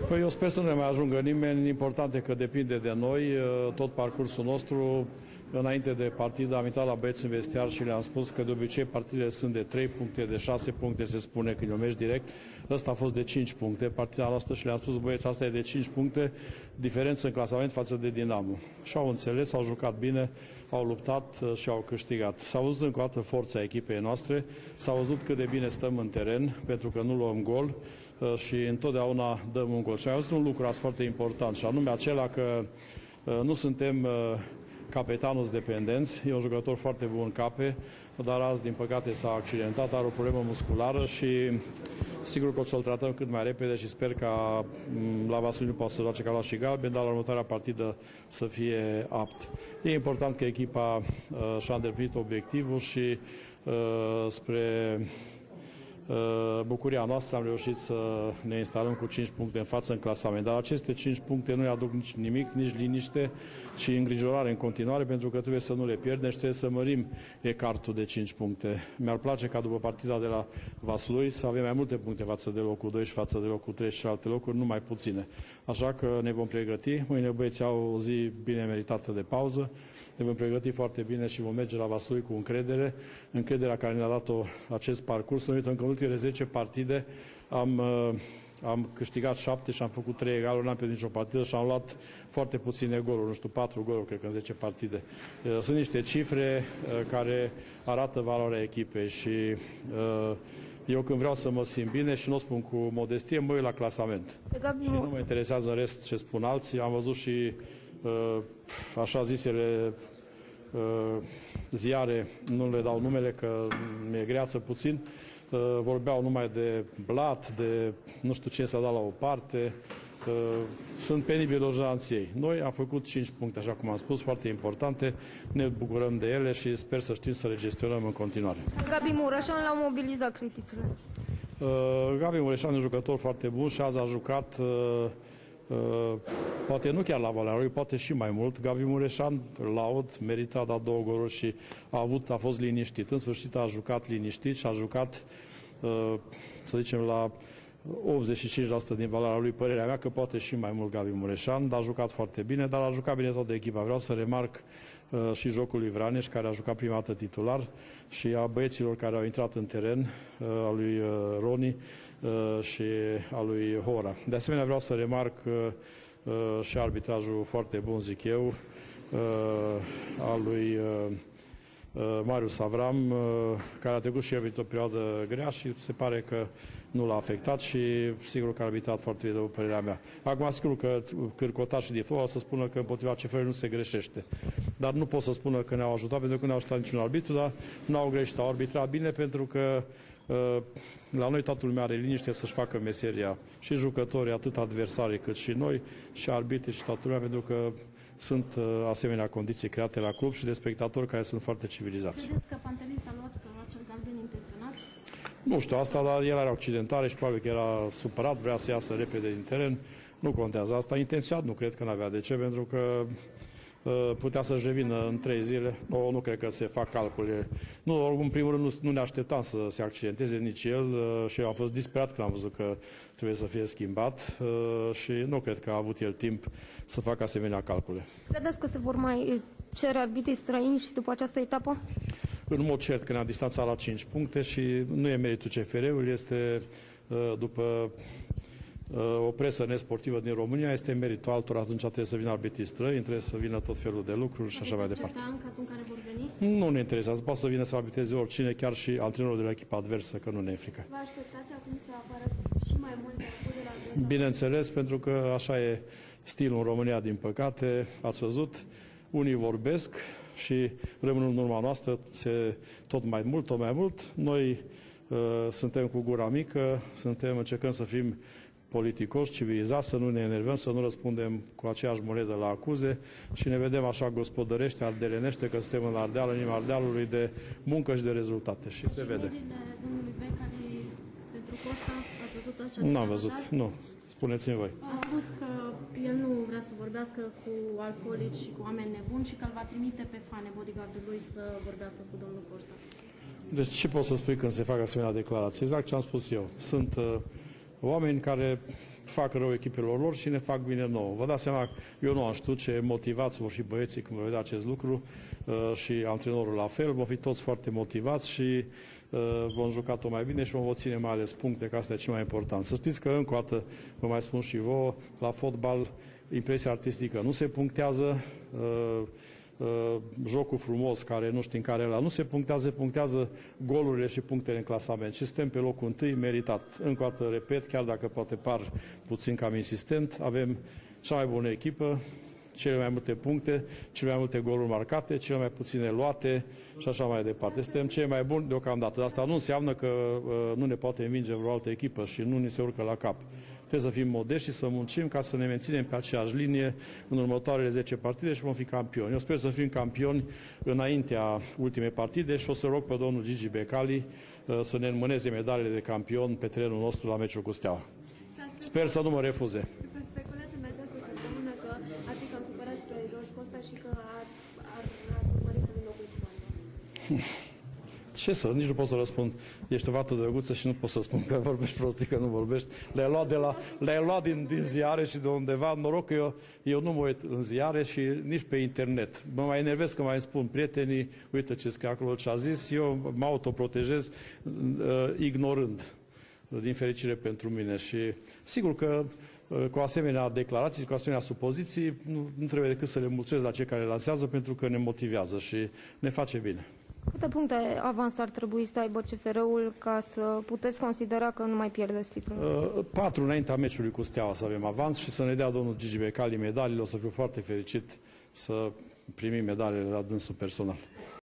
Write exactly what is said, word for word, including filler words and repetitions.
Păi eu sper să nu ne mai ajungă nimeni. Important e că depinde de noi, tot parcursul nostru. Înainte de partidă am intrat la băieți în vestiar și le-am spus că de obicei partidele sunt de trei puncte, de șase puncte, se spune când eu mergi direct. Ăsta a fost de cinci puncte, partida noastră, și le-am spus, băieți, asta e de cinci puncte, diferență în clasament față de Dinamo. Și au înțeles, au jucat bine, au luptat și au câștigat. S-a văzut încă o dată forța echipei noastre, s-a văzut cât de bine stăm în teren, pentru că nu luăm gol și întotdeauna dăm un gol. Și am văzut un lucru azi foarte important, și anume acela că nu suntem capetanul dependenți, e un jucător foarte bun, Cape, dar azi, din păcate, s-a accidentat, are o problemă musculară și sigur că o să-l tratăm cât mai repede și sper ca la Vaslui nu poate să joace ca la și galben, dar la următoarea partidă să fie apt. E important că echipa uh, și-a îndeplinit obiectivul și uh, spre bucuria noastră am reușit să ne instalăm cu cinci puncte în față în clasament. Dar aceste cinci puncte nu-i aduc nici nimic, nici liniște, ci îngrijorare în continuare, pentru că trebuie să nu le pierdem și trebuie să mărim ecartul de cinci puncte. Mi-ar place ca după partida de la Vaslui să avem mai multe puncte față de locul doi și față de locul trei și alte locuri, nu mai puține. Așa că ne vom pregăti. Mâine băieții au o zi bine meritată de pauză. Ne vom pregăti foarte bine și vom merge la Vaslui cu încredere, încrederea care ne-a dat-o acest parcurs. Să nu uităm că în ultimele zece partide am, am câștigat șapte și am făcut trei egaluri, n-am pierdut nicio partidă și am luat foarte puține goluri, nu știu, patru goluri, cred că în zece partide. Sunt niște cifre care arată valoarea echipei și eu când vreau să mă simt bine și nu o spun cu modestie, mă uit la clasament. Și nu mă interesează în rest ce spun alții. Am văzut și așa zisele ziare, nu le dau numele că mi-e greață puțin, vorbeau numai de blat, de nu știu ce s-a dat la o parte, sunt penibili lojanției. Noi am făcut cinci puncte, așa cum am spus, foarte importante, ne bucurăm de ele și sper să știm să le gestionăm în continuare. Gabi Mureșan l-a mobilizat criticile. Gabi Mureșan e un jucător foarte bun și azi a jucat Uh, poate nu chiar la Valea, poate și mai mult. Gabi Mureșan, laud, merită, a dat două goluri și a, avut, a fost liniștit. În sfârșit a jucat liniștit și a jucat, uh, să zicem, la optzeci și cinci la sută din valoarea lui, părerea mea că poate și mai mult Gabi Mureșan, dar a jucat foarte bine, dar a jucat bine tot de echipa. Vreau să remarc uh, și jocul lui Vraneș, care a jucat prima dată titular, și a băieților care au intrat în teren, uh, a lui uh, Roni uh, și a lui Hora. De asemenea, vreau să remarc uh, uh, și arbitrajul foarte bun, zic eu, uh, al lui uh, Marius Avram, care a trecut și el într-o perioadă grea și se pare că nu l-a afectat și sigur că a arbitrat foarte bine, după părerea mea. Acum, sigur că cârcotașii de fotbal o să spună că împotriva C F R nu se greșește. Dar nu pot să spună că ne-au ajutat, pentru că nu ne-au ajutat niciun arbitru, dar nu au greșit, au arbitrat bine, pentru că la noi toată lumea are liniște să-și facă meseria. Și jucătorii, atât adversarii cât și noi, și arbitrii și toată lumea, pentru că sunt asemenea condiții create la club și de spectatori care sunt foarte civilizați. Credeți că Pantelis a luat acel galben intenționat? Nu știu asta, dar el are accidentare și probabil că era supărat, vrea să iasă repede din teren. Nu contează asta. Intenționat nu cred că n-avea de ce, pentru că putea să-și revină în trei zile. Nu, nu cred că se fac calcule. Nu, în primul rând, nu, nu ne așteptam să se accidenteze nici el și eu am fost disperat când am văzut că trebuie să fie schimbat și nu cred că a avut el timp să facă asemenea calcule. Credeți că se vor mai cere arbitrii străini și după această etapă? În mod cert că ne-am distanțat la cinci puncte și nu e meritul C F R-ului, este după o presă nesportivă din România, este meritul altora, atunci trebuie să vină arbitrii străini, trebuie să vină tot felul de lucruri și așa mai departe. În cazul în care vor veni? Nu ne interesează, poate să vină să arbitreze oricine, chiar și antrenorul de la echipa adversă, că nu ne e frică. Vă așteptați acum să apară și mai multe acuze la adresa? Bineînțeles, pentru că așa e stilul în România, din păcate, ați văzut, unii vorbesc și rămân în urma noastră se, tot mai mult, tot mai mult. Noi uh, suntem cu gura mică, suntem, încercăm să fim politicoși, civilizați, să nu ne enervăm, să nu răspundem cu aceeași monedă la acuze și ne vedem așa gospodărește, ardelenește, că suntem în Ardeal, în inima Ardealului, de muncă și de rezultate. Și, și se vede. Domnului Becali pentru Costa, ați văzut acea? Nu am văzut, nu. Spuneți-mi voi. A spus că el nu vrea să vorbească cu alcoolici și cu oameni nebuni și că îl va trimite pe fane bodyguardul lui să vorbească cu domnul Costa. Deci ce pot să spui când se fac asemenea declarații? Exact ce am spus eu. Sunt uh, oameni care fac rău echipelor lor și ne fac bine nouă. Vă dați seama, eu nu am știut ce motivați vor fi băieții când vor vedea acest lucru și antrenorul la fel, vom fi toți foarte motivați și vom juca tot mai bine și vom ține mai ales puncte, că asta e cel mai important. Să știți că, încă o dată, vă mai spun și vouă, la fotbal, impresia artistică nu se punctează, jocul frumos, care nu știm care la nu se punctează, punctează golurile și punctele în clasament. Și suntem pe locul întâi, meritat. Încă o dată, repet, chiar dacă poate par puțin cam insistent, avem cea mai bună echipă, cele mai multe puncte, cele mai multe goluri marcate, cele mai puține luate și așa mai departe. Suntem cei mai buni deocamdată. Asta nu înseamnă că uh, nu ne poate învinge vreo altă echipă și nu ni se urcă la cap. Trebuie să fim modești și să muncim ca să ne menținem pe aceeași linie în următoarele zece partide și vom fi campioni. Eu sper să fim campioni înaintea ultimei partide și o să rog pe domnul Gigi Becali uh, să ne înmâneze medalele de campion pe terenul nostru la meciul cu Steaua. Sper să nu mă refuze. Ce să, nici nu pot să răspund. Ești o fată drăguță și nu pot să spun că vorbești prostii, că nu vorbești. Le-ai luat, de la, le-ai luat din, din ziare și de undeva. Noroc că eu, eu nu mă uit în ziare și nici pe internet. Mă mai enervez că mai îmi spun prietenii, uite ce scrie acolo, ce a zis. Eu mă autoprotejez uh, ignorând, din fericire pentru mine. Și sigur că uh, cu asemenea declarații, cu asemenea supoziții, nu, nu trebuie decât să le mulțumesc la cei care le lansează pentru că ne motivează și ne face bine. Câte puncte avans ar trebui să aibă C F R-ul ca să puteți considera că nu mai pierdeți titlul? Uh, patru înaintea meciului cu Steaua să avem avans și să ne dea domnul Gigi Becali medaliile. O să fiu foarte fericit să primim medaliile la dânsul personal.